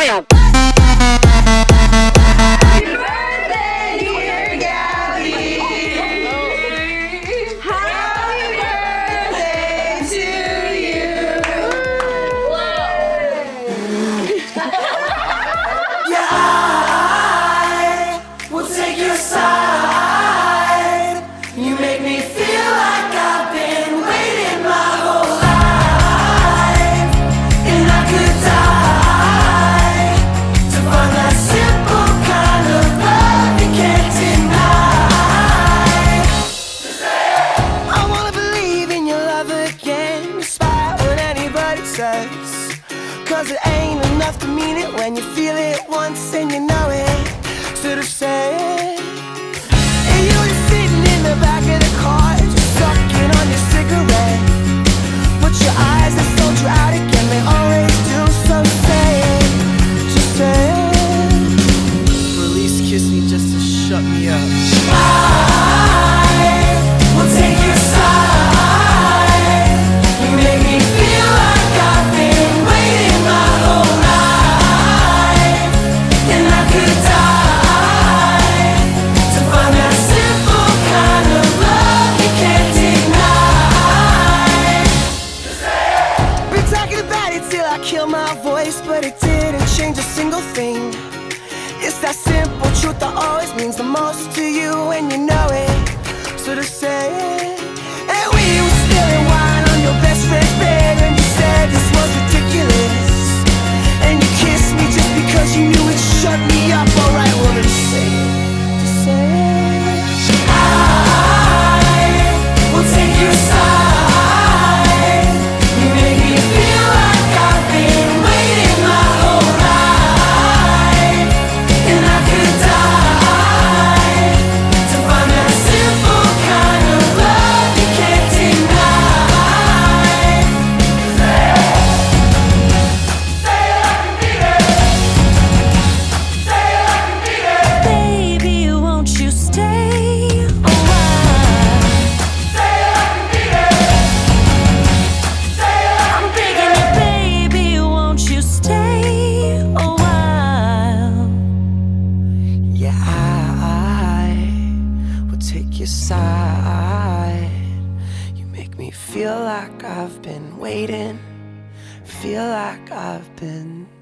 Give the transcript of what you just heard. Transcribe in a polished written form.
Bam! Happy birthday, dear Gabby. Happy birthday to you. Yeah, I will take your side. You make me feel like I've been waiting my whole life, and I could die to find that simple kind of love you can't deny. I wanna believe in your love again, despite what anybody says. 'Cause it ain't enough to mean it when you feel it once and you know it. So to say it, and you were sitting in the back of the car, just sucking on your cigarette. But your eyes, they sold you out again, they always do. So say it, just say it. Or at least kiss me just to shut me up. I will take your side. You make me feel like I've been waiting my whole life, and I could die to find that simple kind of love you can't deny. Been talking about it till I kill my voice, but it didn't change a single thing. It's that simple truth that always means the most to you, and you know it. So to say it. And we were spilling wine on your best friend's bed, and you said this was ridiculous. And you kissed me just because you knew it'd shut me up. Alright, well then say it, just say it. I will take your side. You make me feel like I've been waiting my whole life, and I could die to find that simple kind of love you can't deny. Say it like you mean it. Say it like you mean it. Baby, won't you stay a while? Say it like you mean it. Say it like I'm begging you, baby, won't you stay a while? Yeah, I will take your side. You make me feel like I've been waiting, feel like I've been